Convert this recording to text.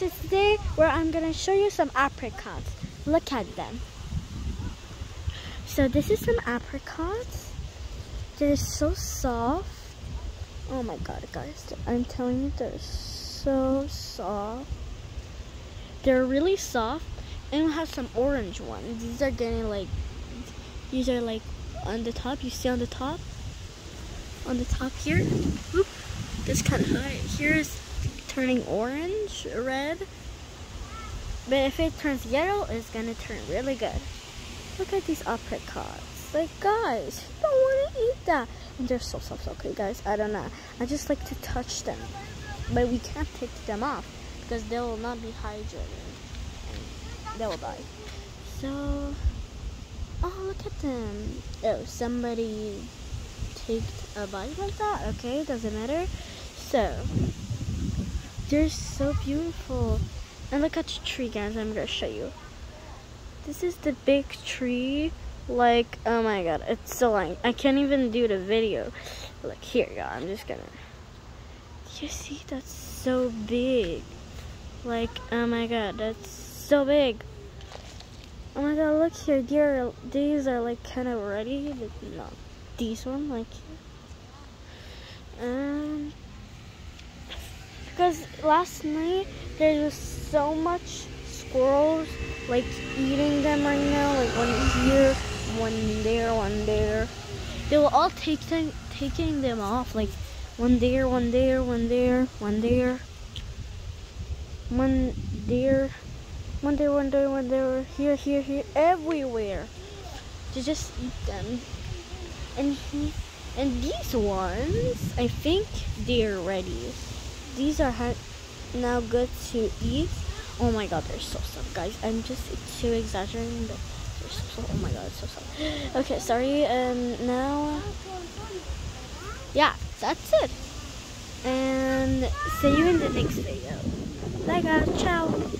it's today where I'm gonna show you some apricots. Look at them. So this is some apricots. They're so soft. Oh my god, guys, I'm telling you, they're so soft. They're really soft, and we have some orange ones. These are getting like, these are like on the top. You see on the top here. Whoop, this kind of high. Here's turning orange, red. But if it turns yellow, it's gonna turn really good. Look at these apricots. Like, guys, you don't want to eat that. And they're so soft. Okay, guys, I don't know. I just like to touch them, but we can't take them off because they will not be hydrated and they will die. So, oh, look at them. Oh, somebody take a bite like that. Okay, doesn't matter. So, they're so beautiful. And look at the tree, guys. I'm gonna show you. This is the big tree. Like, oh my god, it's so long. I can't even do the video. Like, here you go. I'm just gonna. You see, that's so big. Like, oh my god, that's so big. Oh my god, look here. These are like kind of ready, but not these ones. Like, because last night there was so much squirrels like eating them right now, like one here, one there, one there. They will all taking them off, like one there, one there, one there, one there, one there, one there, one there, one there, here, here, here, everywhere. To just eat them. And these ones, I think they're ready. These are now good to eat. Oh my god, they're so soft, guys. I'm just too exaggerating, but they're so soft. Oh my god, it's so soft. Okay, sorry. Now, yeah, that's it. And see you in the next video. Bye, guys. Ciao.